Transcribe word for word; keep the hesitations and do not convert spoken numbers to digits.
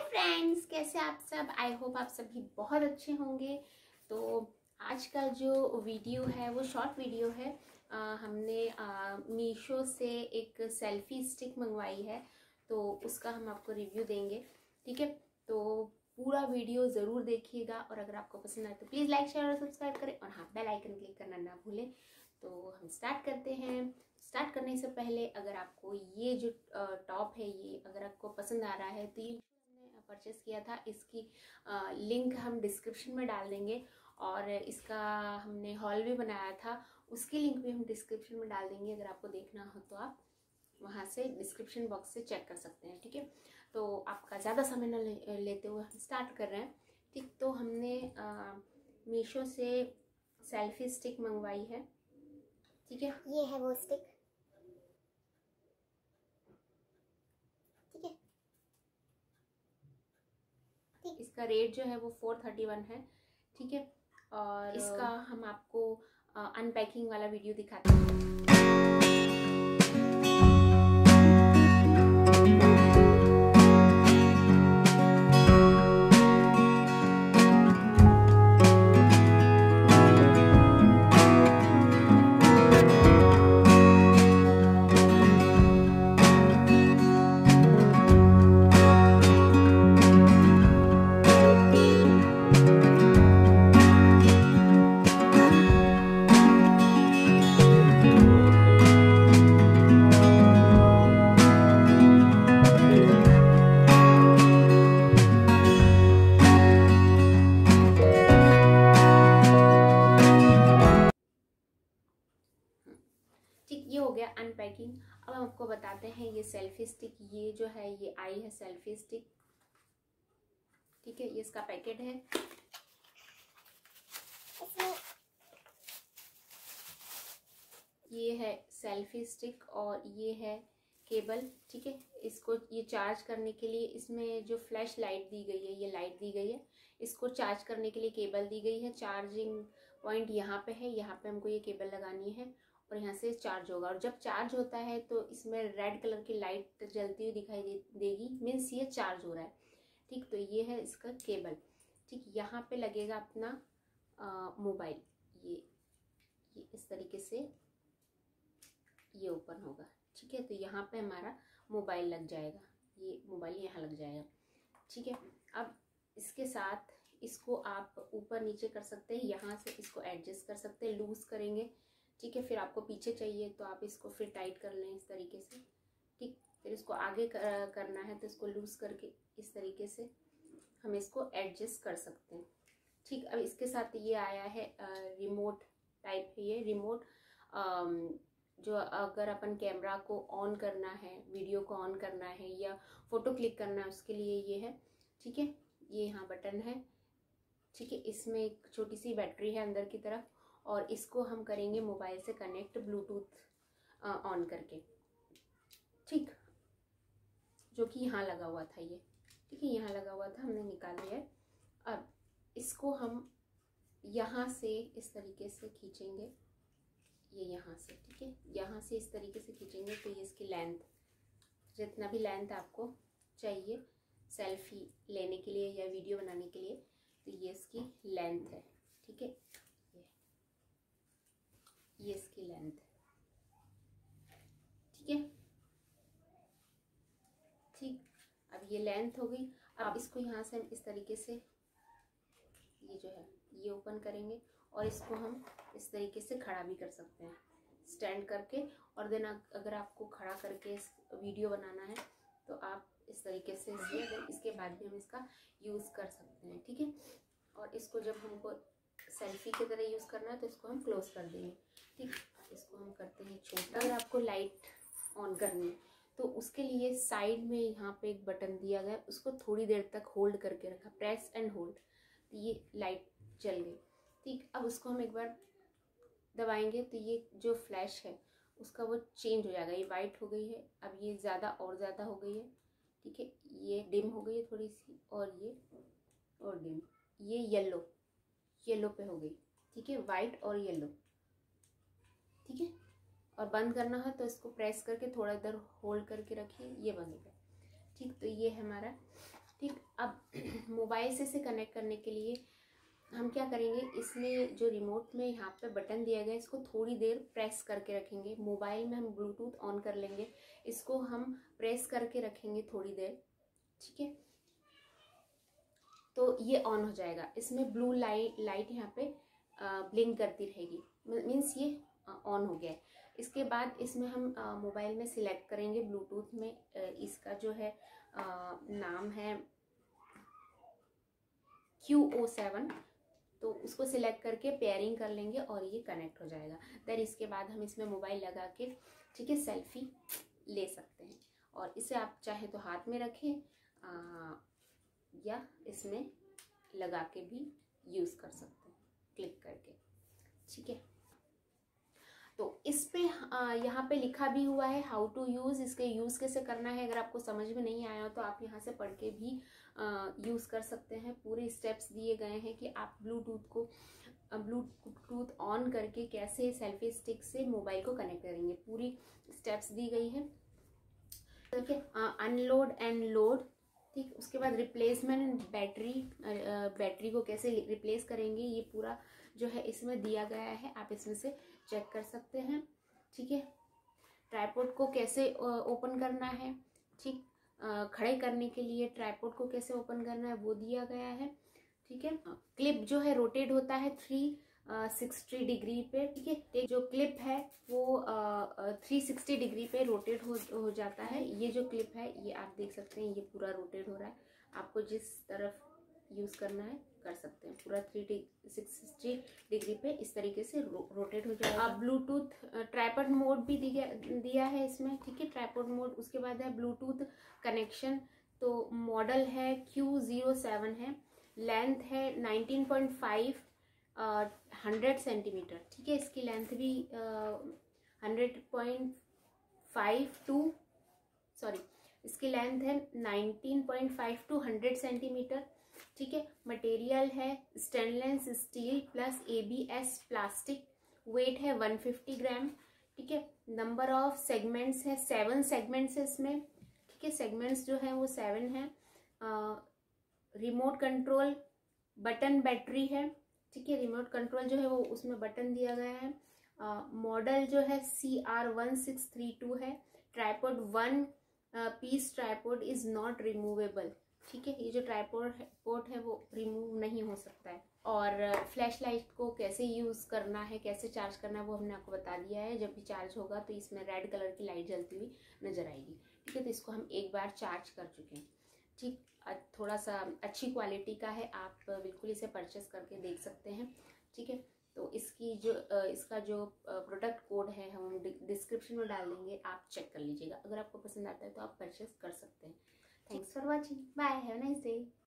Friends, कैसे आप सब। आई होप आप सभी बहुत अच्छे होंगे। तो आज का जो वीडियो है वो शॉर्ट वीडियो है। आ, हमने मीशो से एक सेल्फी स्टिक मंगवाई है, तो उसका हम आपको रिव्यू देंगे। ठीक है, तो पूरा वीडियो ज़रूर देखिएगा और अगर आपको पसंद आए तो प्लीज़ लाइक शेयर और सब्सक्राइब करें और हाँ, बेल आइकन क्लिक करना ना भूलें। तो हम स्टार्ट करते हैं। स्टार्ट करने से पहले अगर आपको ये जो टॉप है ये अगर आपको पसंद आ रहा है तो ये हमने परचेस किया था। इसकी लिंक हम डिस्क्रिप्शन में डाल देंगे और इसका हमने हॉल भी बनाया था, उसकी लिंक भी हम डिस्क्रिप्शन में डाल देंगे। अगर आपको देखना हो तो आप वहाँ से डिस्क्रिप्शन बॉक्स से चेक कर सकते हैं। ठीक है, तो आपका ज़्यादा समय न ले, लेते हुए हम स्टार्ट कर रहे हैं। ठीक, तो हमने मीशो से सेल्फी स्टिक मंगवाई है। ठीक है, ये है वो स्टिक। ठीक है, ठीक। इसका रेट जो है वो फोर थर्टी वन है। ठीक है, और इसका हम आपको अनपैकिंग वाला वीडियो दिखाते हैं। ठीक, ये हो गया अनपैकिंग। अब हम आपको बताते हैं ये सेल्फी स्टिक, ये जो है ये आई है सेल्फी स्टिक। ठीक है, ये इसका पैकेट है। ये है सेल्फी स्टिक और ये है केबल। ठीक है, इसको ये चार्ज करने के लिए इसमें जो फ्लैश लाइट दी गई है, ये लाइट दी गई है। इसको चार्ज करने के लिए केबल दी गई है। चार्जिंग पॉइंट यहाँ पे है, यहाँ पे हमको ये केबल लगानी है और यहाँ से चार्ज होगा। और जब चार्ज होता है तो इसमें रेड कलर की लाइट जलती हुई दिखाई दे, देगी, मीन्स ये चार्ज हो रहा है। ठीक, तो ये है इसका केबल। ठीक, यहाँ पे लगेगा अपना मोबाइल। ये ये इस तरीके से ये ओपन होगा। ठीक है, तो यहाँ पे हमारा मोबाइल लग जाएगा, ये मोबाइल यहाँ लग जाएगा। ठीक है, अब इसके साथ इसको आप ऊपर नीचे कर सकते हैं, यहाँ से इसको एडजस्ट कर सकते हैं, लूज करेंगे। ठीक है, फिर आपको पीछे चाहिए तो आप इसको फिर टाइट कर लें इस तरीके से। ठीक, फिर इसको आगे कर, करना है तो इसको लूज करके इस तरीके से हम इसको एडजस्ट कर सकते हैं। ठीक, अब इसके साथ ये आया है रिमोट टाइप है। ये रिमोट जो अगर अपन कैमरा को ऑन करना है, वीडियो को ऑन करना है या फोटो क्लिक करना है उसके लिए ये है। ठीक है, ये यहाँ बटन है। ठीक है, इसमें एक छोटी सी बैटरी है अंदर की तरफ और इसको हम करेंगे मोबाइल से कनेक्ट ब्लूटूथ ऑन करके। ठीक, जो कि यहाँ लगा हुआ था ये। ठीक है, यहाँ लगा हुआ था, हमने निकाल लिया है। अब इसको हम यहाँ से इस तरीके से खींचेंगे, ये यहाँ से। ठीक है, यहाँ से इस तरीके से खींचेंगे तो ये इसकी लेंथ, जितना भी लेंथ आपको चाहिए सेल्फी लेने के लिए या वीडियो बनाने के लिए, तो ये इसकी लेंथ है। ठीक है, ये ये इसकी लेंथ है। ठीक है, ठीक, अब ये लेंथ हो गई। अब इसको यहाँ से हम इस तरीके से ये जो है ये ओपन करेंगे और इसको हम इस तरीके से खड़ा भी कर सकते हैं स्टैंड करके। और देन अगर आपको खड़ा करके इस वीडियो बनाना है तो आप इस तरीके से इसे, इसके बाद भी हम इसका यूज़ कर सकते हैं। ठीक है, और इसको जब हमको सेल्फी की तरह यूज़ करना है तो इसको हम क्लोज कर देंगे। ठीक, इसको हम करते हैं छोटा। अगर आपको लाइट ऑन करनी है तो उसके लिए साइड में यहाँ पे एक बटन दिया गया है, उसको थोड़ी देर तक होल्ड करके रखा, प्रेस एंड होल्ड, तो ये लाइट जल गई। ठीक, अब उसको हम एक बार दबाएंगे तो ये जो फ्लैश है उसका वो चेंज हो जाएगा, ये वाइट हो गई है, अब ये ज़्यादा और ज़्यादा हो गई है। ठीक है, ये डिम हो गई है थोड़ी सी और ये और डिम, ये येलो येलो पे हो गई। ठीक है, वाइट और येलो। ठीक है, और बंद करना है तो इसको प्रेस करके थोड़ा देर होल्ड करके रखिए, ये बंद हो गया। ठीक, तो ये है हमारा। ठीक, अब मोबाइल से इसे कनेक्ट करने के लिए हम क्या करेंगे, इसमें जो रिमोट में यहाँ पे बटन दिया गया है इसको थोड़ी देर प्रेस करके रखेंगे। मोबाइल में हम ब्लूटूथ ऑन कर लेंगे, इसको हम प्रेस करके रखेंगे थोड़ी देर, ठीक है। तो ये ऑन हो जाएगा। इसमें ब्लू लाइट लाइट यहाँ पे ब्लिंक करती रहेगी, मीन्स ये ऑन हो गया है। इसके बाद इसमें हम मोबाइल में सिलेक्ट करेंगे ब्लूटूथ में, आ, इसका जो है आ, नाम है क्यू ओ सेवन। तो उसको सिलेक्ट करके पेयरिंग कर लेंगे और ये कनेक्ट हो जाएगा। देन इसके बाद हम इसमें मोबाइल लगा के, ठीक है, सेल्फी ले सकते हैं। और इसे आप चाहे तो हाथ में रखें आ, या इसमें लगा के भी यूज़ कर सकते हैं क्लिक करके, ठीक है। तो इस पे यहाँ पे लिखा भी हुआ है हाउ टू यूज़, इसके यूज़ कैसे करना है। अगर आपको समझ में नहीं आया हो तो आप यहाँ से पढ़ के भी यूज़ कर सकते हैं। पूरे स्टेप्स दिए गए हैं कि आप ब्लूटूथ को ब्लूटूथ ऑन करके कैसे सेल्फी स्टिक से मोबाइल को कनेक्ट करेंगे, पूरी स्टेप्स दी गई है, ठीक है। अनलोड एंड लोड, ठीक। उसके बाद रिप्लेसमेंट बैटरी, बैटरी को कैसे रिप्लेस करेंगे ये पूरा जो है इसमें दिया गया है, आप इसमें से चेक कर सकते हैं, ठीक है। ट्राइपॉड को कैसे ओपन करना है, ठीक, खड़े करने के लिए ट्राइपॉड को कैसे ओपन करना है वो दिया गया है, ठीक है। क्लिप जो है रोटेट होता है थ्री सिक्सटी डिग्री पे, ठीक है। जो क्लिप है वो थ्री सिक्सटी डिग्री पे रोटेट हो, हो जाता है। ये जो क्लिप है ये आप देख सकते हैं, ये पूरा रोटेट हो रहा है। आपको जिस तरफ यूज़ करना है कर सकते हैं, पूरा थ्री सिक्सटी डिग्री पे इस तरीके से रो, रोटेट हो जाएगा। अब ब्लूटूथ ट्राइपॉड मोड भी दिया दिया है इसमें, ठीक है, ट्राइपॉड मोड। उसके बाद है ब्लूटूथ कनेक्शन, तो मॉडल है क्यू ज़ीरो सेवन है, लेंथ है nineteen point five hundred centimetre, ठीक है। इसकी लेंथ भी hundred point five two sorry इसकी लेंथ है nineteen point five two hundred centimetre, ठीक है। मटेरियल है stainless steel plus ABS plastic, weight है वन फिफ्टी ग्राम, ठीक है। नंबर ऑफ सेगमेंट्स है सेवन सेगमेंट्स है इसमें, ठीक है। सेगमेंट्स जो है वो सेवन है। रिमोट कंट्रोल बटन बैटरी है, ठीक है। रिमोट कंट्रोल जो है वो उसमें बटन दिया गया है। मॉडल uh, जो है C R one six three two है। Tripod one piece tripod is not removable, ठीक है। ये जो ट्राइपॉड पोर्ट है वो रिमूव नहीं हो सकता है। और फ्लैश लाइट को कैसे यूज़ करना है, कैसे चार्ज करना है वो हमने आपको बता दिया है। जब भी चार्ज होगा तो इसमें रेड कलर की लाइट जलती हुई नजर आएगी, ठीक है। तो इसको हम एक बार चार्ज कर चुके हैं, ठीक। थोड़ा सा अच्छी क्वालिटी का है, आप बिल्कुल इसे परचेस करके देख सकते हैं, ठीक है। तो इसकी जो इसका जो प्रोडक्ट कोड है हम डिस्क्रिप्शन में डाल देंगे, आप चेक कर लीजिएगा। अगर आपको पसंद आता है तो आप परचेस कर सकते हैं। Thanks for watching, bye, have a nice day.